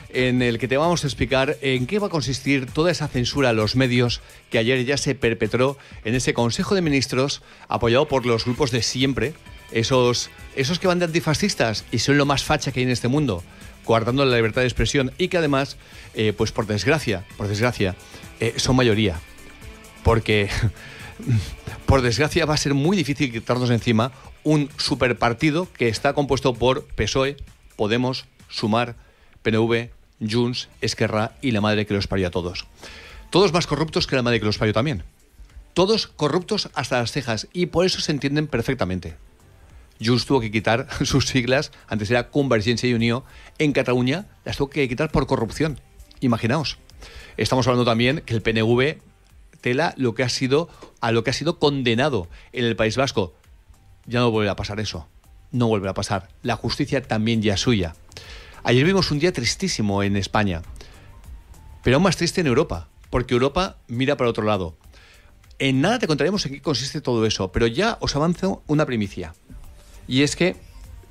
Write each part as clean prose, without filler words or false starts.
en el que te vamos a explicar en qué va a consistir toda esa censura a los medios que ayer ya se perpetró en ese Consejo de Ministros apoyado por los grupos de siempre, esos que van de antifascistas y son lo más facha que hay en este mundo, coartando la libertad de expresión y que además, pues por desgracia, son mayoría. Porque, por desgracia, va a ser muy difícil quitarnos de encima un superpartido que está compuesto por PSOE, Podemos, Sumar, PNV, Junts, Esquerra y la madre que los parió a todos. Todos más corruptos que la madre que los parió también. Todos corruptos hasta las cejas y por eso se entienden perfectamente. Junts tuvo que quitar sus siglas, antes era Convergencia y Unió, en Cataluña las tuvo que quitar por corrupción. Imaginaos. Estamos hablando también que el PNV tela lo que ha sido condenado en el País Vasco. Ya no volverá a pasar eso. No volverá a pasar. La justicia también ya es suya. Ayer vimos un día tristísimo en España, pero aún más triste en Europa, porque Europa mira para otro lado. En nada te contaremos en qué consiste todo eso, pero ya os avanzo una primicia. Y es que,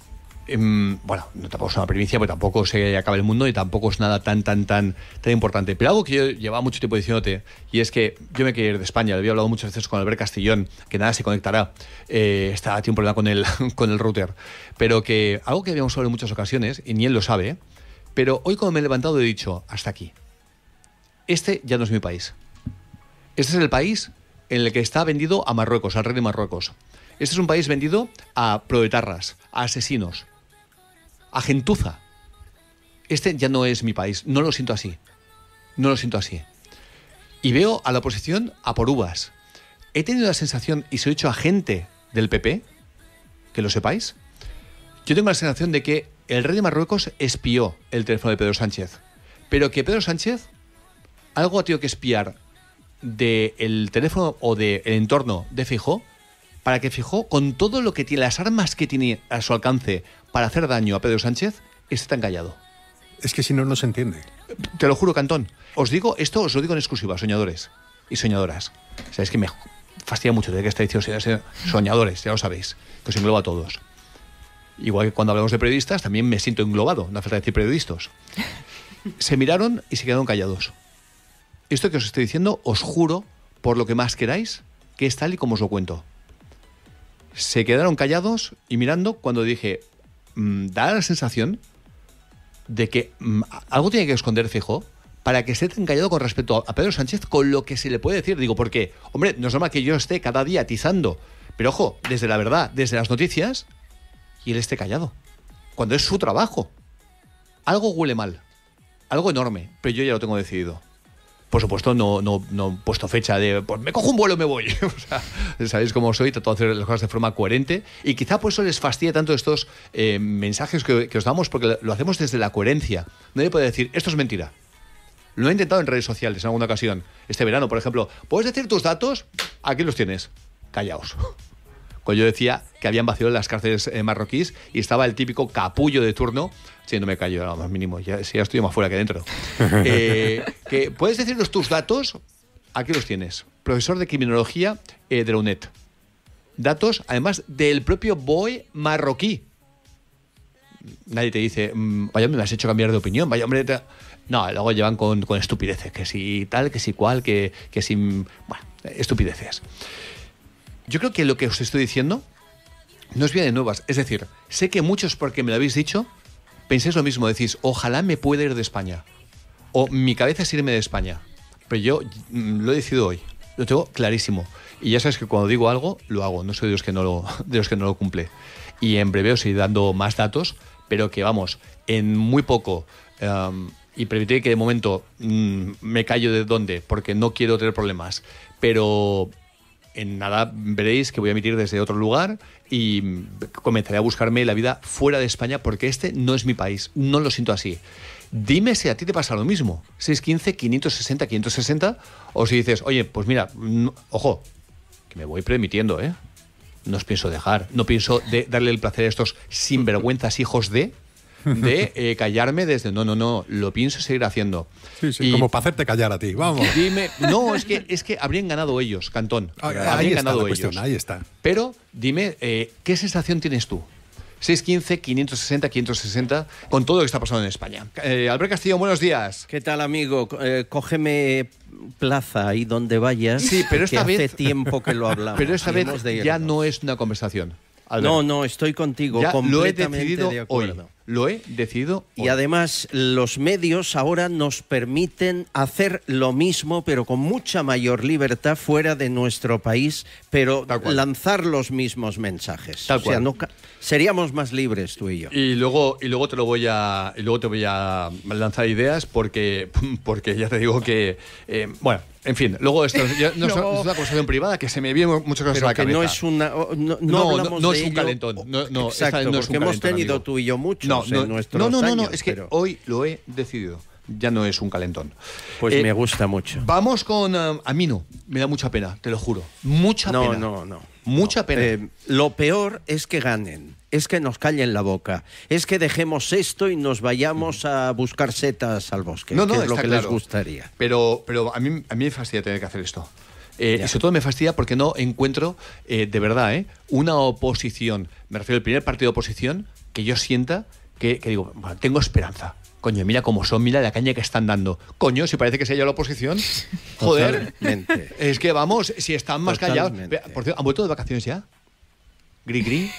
bueno, no tampoco es una primicia, porque tampoco se acaba el mundo y tampoco es nada tan importante. Pero algo que yo llevaba mucho tiempo diciéndote, y es que yo me quiero ir de España. Lo había hablado muchas veces con Albert Castillón, que nada se conectará. Tiene un problema con el router. Pero que algo que habíamos hablado en muchas ocasiones, y ni él lo sabe, pero hoy cuando me he levantado he dicho, hasta aquí. Este ya no es mi país. Este es el país en el que está vendido a Marruecos, al rey de Marruecos. Este es un país vendido a proetarras, a asesinos, a gentuza. Este ya no es mi país. No lo siento así. No lo siento así. Y veo a la oposición a por uvas. He tenido la sensación, y se lo he dicho a gente del PP, que lo sepáis, yo tengo la sensación de que el rey de Marruecos espió el teléfono de Pedro Sánchez. Pero que Pedro Sánchez algo ha tenido que espiar del teléfono o del entorno de Feijóo, para que Feijóo, con todo lo que tiene, las armas que tiene a su alcance para hacer daño a Pedro Sánchez, esté tan callado. Es que si no, no se entiende. Te lo juro, Cantón. Os digo en exclusiva, soñadores y soñadoras. Sabéis que me fastidia mucho de que estáis diciendo soñadores, ya lo sabéis, que os engloba a todos. Igual que cuando hablamos de periodistas, también me siento englobado, no hace falta decir periodistas. Se miraron y se quedaron callados. Esto que os estoy diciendo, os juro, por lo que más queráis, que es tal y como os lo cuento. Se quedaron callados y mirando cuando dije, da la sensación de que algo tiene que esconder Feijóo para que esté tan callado con respecto a Pedro Sánchez con lo que se le puede decir. Digo, porque, hombre, no es normal que yo esté cada día atizando, pero ojo, desde la verdad, desde las noticias, y él esté callado, cuando es su trabajo. Algo huele mal, algo enorme, pero yo ya lo tengo decidido. Por supuesto, no he puesto fecha de pues me cojo un vuelo y me voy. O sea, sabéis cómo soy, trato de hacer las cosas de forma coherente y quizá por eso les fastidia tanto estos mensajes que os damos, porque lo hacemos desde la coherencia. Nadie puede decir, esto es mentira. Lo he intentado en redes sociales en alguna ocasión. Este verano, por ejemplo, ¿puedes decir tus datos? Aquí los tienes. Callaos. Cuando yo decía que habían vaciado las cárceles marroquíes y estaba el típico capullo de turno, sí, no me callo, lo más mínimo, ya estoy más fuera que dentro. Que ¿puedes decirnos tus datos? Aquí los tienes. Profesor de criminología de la UNED. Datos, además, del propio BOE marroquí. Nadie te dice, vaya, me has hecho cambiar de opinión, vaya, hombre. No, luego llevan con estupideces, que si tal, que si cual, que si... Bueno, estupideces. Yo creo que lo que os estoy diciendo no es bien de nuevas. Es decir, sé que muchos, porque me lo habéis dicho, pensáis lo mismo. Decís, ojalá me pueda ir de España. O mi cabeza es irme de España. Pero yo lo he decidido hoy. Lo tengo clarísimo. Y ya sabes que cuando digo algo, lo hago. No soy de los que no lo cumple. Y en breve os iré dando más datos, pero que vamos, en muy poco... y permitid que de momento me callo de dónde, porque no quiero tener problemas. Pero... en nada veréis que voy a emitir desde otro lugar y comenzaré a buscarme la vida fuera de España, porque este no es mi país, no lo siento así. Dime si a ti te pasa lo mismo, 615-560-560, o si dices, oye, pues mira, ojo, que me voy permitiendo, no os pienso dejar, no pienso darle el placer a estos sinvergüenzas hijos de callarme desde... No, lo pienso seguir haciendo. Sí, y como para hacerte callar a ti, vamos. Dime, no, es que habrían ganado ellos, Cantón. Habrían ganado ellos. Ahí está. Pero dime, ¿qué sensación tienes tú? 615-560-560, con todo lo que está pasando en España. Albert Castillo, buenos días. ¿Qué tal, amigo? Cógeme plaza ahí donde vayas. Sí, pero esta que vez hace tiempo que lo hablamos. Pero esta vez ya no es una conversación. Albert. No, estoy contigo, ya completamente lo he decidido de acuerdo. Hoy. Lo he decidido hoy. Y además los medios ahora nos permiten hacer lo mismo, pero con mucha mayor libertad fuera de nuestro país, pero lanzar los mismos mensajes. Tal cual. Seríamos más libres tú y yo. Y luego te voy a lanzar ideas porque ya te digo que bueno, en fin, luego esto no es una conversación privada que se me vienen muchas cosas a la cabeza. No es una no es un calentón. No, exacto, no es un porque hemos tenido amigo. tú y yo muchos en nuestros años. No, es que hoy lo he decidido. Ya no es un calentón. Pues me gusta mucho. Vamos con Amino. Me da mucha pena, te lo juro. Mucha pena. No. Mucha pena. Lo peor es que ganen, es que nos callen la boca, es que dejemos esto y nos vayamos a buscar setas al bosque, que es lo que les gustaría. Pero a mí me fastidia tener que hacer esto. Y sobre todo me fastidia porque no encuentro, de verdad, una oposición, me refiero al primer partido de oposición, que yo sienta que digo, bueno, tengo esperanza. Coño, mira cómo son, mira la caña que están dando. Coño, si parece que sea ya la oposición. Joder. Totalmente. Es que vamos, si están más callados. Por cierto, ¿han vuelto de vacaciones ya? Gri.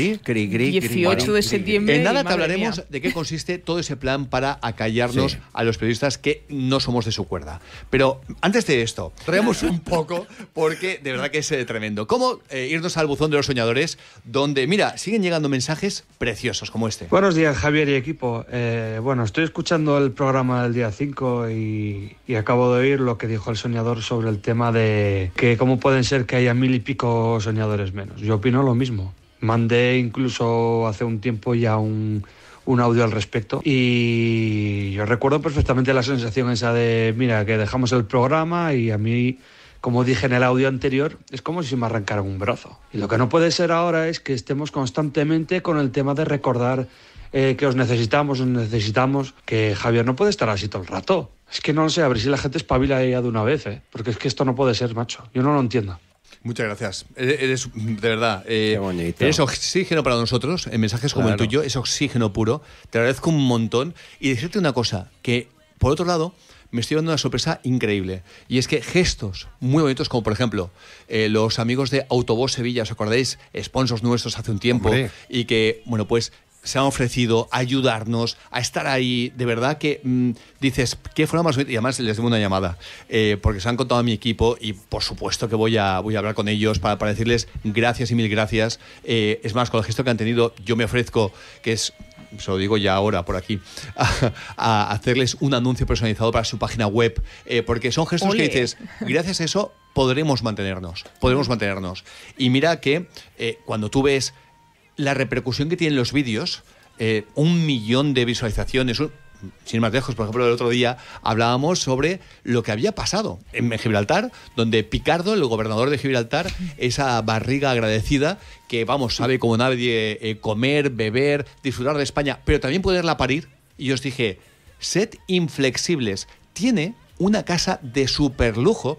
18 de septiembre. En nada te hablaremos de qué consiste todo ese plan para acallarnos a los periodistas que no somos de su cuerda. Pero antes de esto, reamos un poco porque de verdad que es tremendo. ¿Cómo irnos al buzón de los soñadores? Donde, mira, siguen llegando mensajes preciosos como este. Buenos días, Javier y equipo. Bueno, estoy escuchando el programa del día 5 y acabo de oír lo que dijo el soñador sobre el tema de que cómo pueden ser que haya 1000 y pico soñadores menos. Yo opino lo mismo. Mandé incluso hace un tiempo ya un audio al respecto y yo recuerdo perfectamente la sensación esa de, mira, que dejamos el programa y a mí, como dije en el audio anterior, es como si me arrancaran un brazo. Y lo que no puede ser ahora es que estemos constantemente con el tema de recordar que os necesitamos, que Javier no puede estar así todo el rato. Es que no lo sé, a ver si la gente espabila ya de una vez, porque es que esto no puede ser, macho. Yo no lo entiendo. Muchas gracias. Eres, de verdad, Qué bonito. Eres oxígeno para nosotros, en mensajes como el tuyo, es oxígeno puro. Te agradezco un montón. Y decirte una cosa, que por otro lado, me estoy dando una sorpresa increíble. Y es que gestos muy bonitos, como por ejemplo, los amigos de Autobús Sevilla, ¿os acordáis? Sponsors nuestros hace un tiempo. Hombre. Y que, bueno, pues se han ofrecido a ayudarnos, a estar ahí. De verdad que dices, ¿qué forma más bonita? Y además les debo una llamada, porque se han contado a mi equipo y por supuesto que voy a hablar con ellos para decirles gracias y mil gracias. Es más, con el gesto que han tenido, yo me ofrezco, que es, se lo digo ya ahora por aquí, a hacerles un anuncio personalizado para su página web, porque son gestos que dices, gracias a eso podremos mantenernos. Y mira que cuando tú ves la repercusión que tienen los vídeos, 1 millón de visualizaciones, sin más lejos, por ejemplo, el otro día hablábamos sobre lo que había pasado en Gibraltar, donde Picardo, el gobernador de Gibraltar, esa barriga agradecida que, vamos, sabe como nadie comer, beber, disfrutar de España, pero también poderla parir. Y yo os dije, sed inflexibles. Tiene una casa de superlujo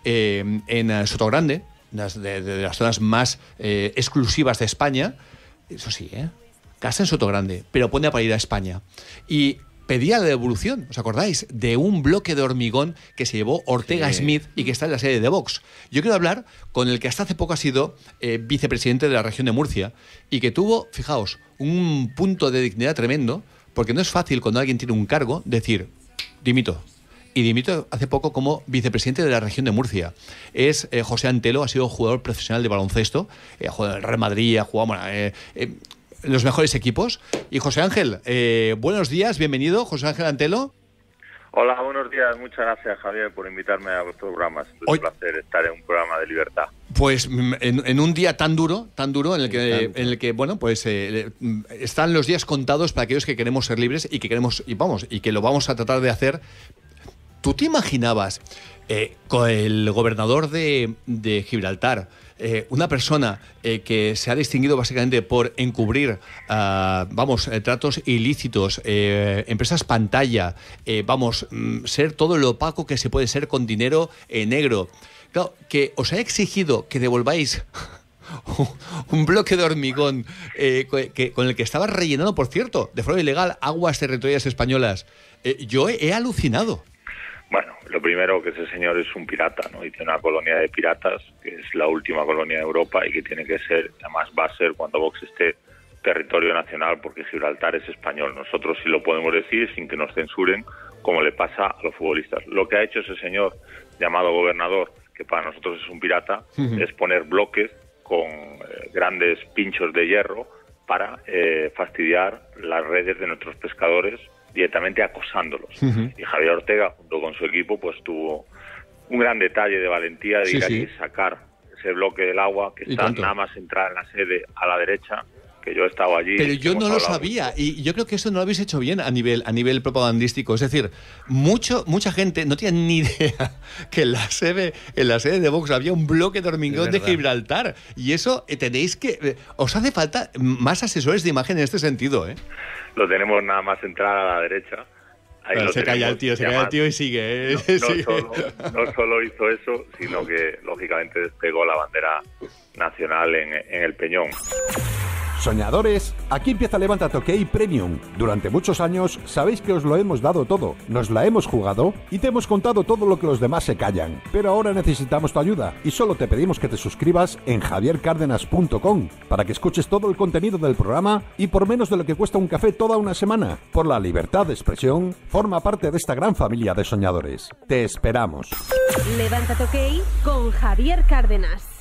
en Sotogrande, de las zonas más exclusivas de España. Eso sí, casa en Sotogrande, pero pone a parir a España. Y pedía la devolución, ¿os acordáis? De un bloque de hormigón que se llevó Ortega Smith y que está en la sede de Vox. Yo quiero hablar con el que hasta hace poco ha sido vicepresidente de la región de Murcia y que tuvo, fijaos, un punto de dignidad tremendo, porque no es fácil cuando alguien tiene un cargo decir, dimito. Y dimito hace poco como vicepresidente de la región de Murcia. Es José Antelo, ha sido jugador profesional de baloncesto, ha jugado en el Real Madrid, ha jugado en los mejores equipos. Y José Ángel, buenos días, bienvenido, José Ángel Antelo. Hola, buenos días, muchas gracias, Javier, por invitarme a vuestro programa. Es un placer estar en un programa de libertad. Pues en un día tan duro en el que bueno, pues están los días contados para aquellos que queremos ser libres y que que lo vamos a tratar de hacer. ¿Tú te imaginabas con el gobernador de Gibraltar, una persona que se ha distinguido básicamente por encubrir, tratos ilícitos, empresas pantalla, ser todo lo opaco que se puede ser con dinero negro? Claro, que os ha exigido que devolváis un bloque de hormigón con el que estaba rellenado, por cierto, de forma ilegal, aguas territoriales españolas. Yo he alucinado. Bueno, lo primero que ese señor es un pirata, ¿no? Y tiene una colonia de piratas, que es la última colonia de Europa y que tiene que ser, además va a ser cuando Vox esté, territorio nacional, porque Gibraltar es español. Nosotros sí lo podemos decir sin que nos censuren, como le pasa a los futbolistas. Lo que ha hecho ese señor llamado gobernador, que para nosotros es un pirata, es poner bloques con grandes pinchos de hierro para fastidiar las redes de nuestros pescadores, directamente acosándolos. Y Javier Ortega, junto con su equipo, pues tuvo un gran detalle de valentía de ir allí y sacar ese bloque del agua que está nada más entrar en la sede a la derecha, que yo he estado allí. Pero yo no lo sabía, y yo creo que eso no lo habéis hecho bien a nivel propagandístico. Es decir, mucha gente no tiene ni idea que en la sede de Vox había un bloque de hormigón de Gibraltar. Y eso tenéis que... Os hace falta más asesores de imagen en este sentido, ¿eh? Lo tenemos nada más entrar a la derecha. Ahí se calla el tío y sigue. No solo hizo eso, sino que lógicamente despegó la bandera nacional en el Peñón. Soñadores, aquí empieza Levántate OK Premium. Durante muchos años sabéis que os lo hemos dado todo, nos la hemos jugado y te hemos contado todo lo que los demás se callan. Pero ahora necesitamos tu ayuda y solo te pedimos que te suscribas en javiercardenas.com para que escuches todo el contenido del programa y por menos de lo que cuesta un café toda una semana. Por la libertad de expresión, forma parte de esta gran familia de soñadores. Te esperamos. Levántate OK con Javier Cárdenas.